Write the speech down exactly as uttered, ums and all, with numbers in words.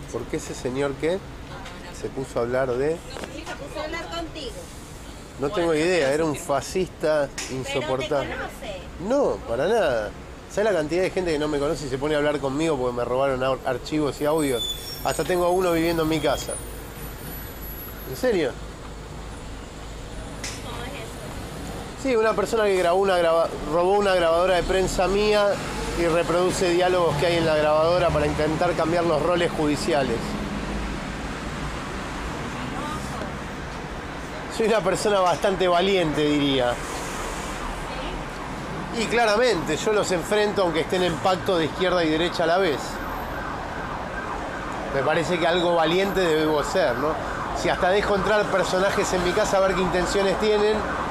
¿Por qué ese señor qué? Se puso a hablar de... Sí, se puso a hablar contigo. No tengo idea, era un fascista insoportable. ¿Pero te conoce? No, para nada. ¿Sabes la cantidad de gente que no me conoce y se pone a hablar conmigo porque me robaron ar- archivos y audios? Hasta tengo a uno viviendo en mi casa. ¿En serio? ¿Cómo es eso? Sí, una persona que grabó una graba- robó una grabadora de prensa mía y reproduce diálogos que hay en la grabadora para intentar cambiar los roles judiciales. Soy una persona bastante valiente, diría. Y claramente, yo los enfrento aunque estén en pacto de izquierda y derecha a la vez. Me parece que algo valiente debo ser, ¿no? Si hasta dejo entrar personajes en mi casa a ver qué intenciones tienen,